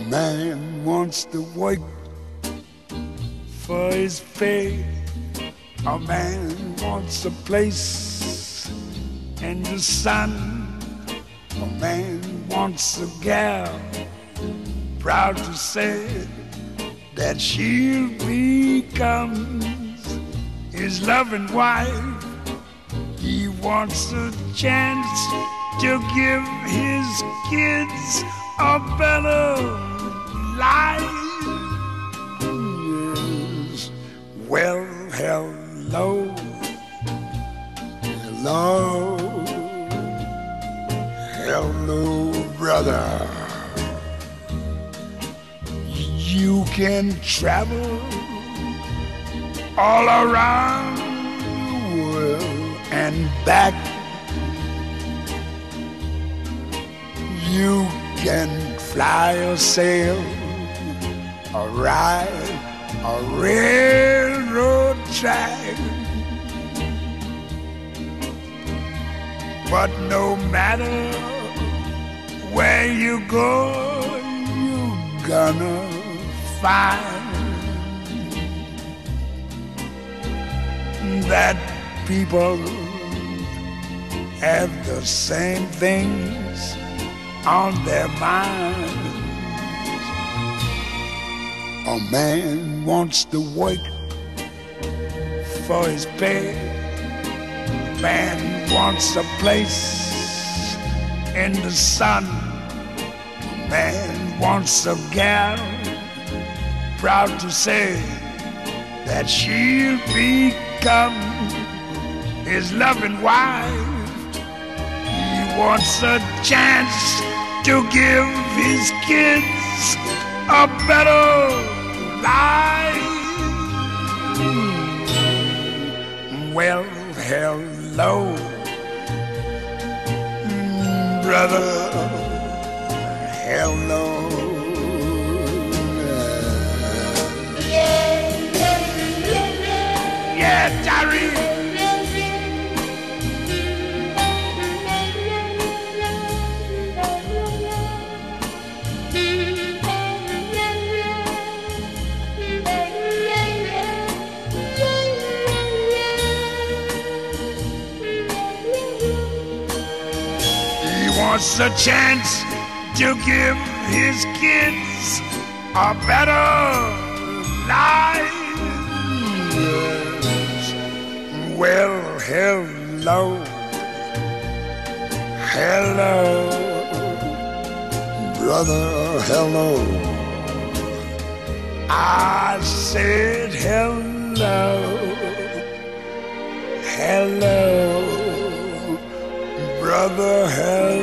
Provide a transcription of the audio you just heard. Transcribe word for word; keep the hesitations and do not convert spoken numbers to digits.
man wants to work for his pay. A man wants a place in the sun. A man wants a gal, proud to say that she becomes his loving wife. He wants a chance to give his kids a better life. Yes. Well, hello, hello, hello, brother. You can travel all around the world and back. You can fly or sail or ride a railroad track. But no matter where you go, you're gonna find that people have the same things on their minds. A man wants to work for his pay. A man wants a place in the sun. A man wants a gal, proud to say that she'll become his loving wife. He wants a chance to give his kids a better life. Well, hello, brother, hello. Yeah, Jerry. Wants a chance to give his kids a better life. Yes. Well, hello, hello, brother, hello. I said hello, hello, brother, hello.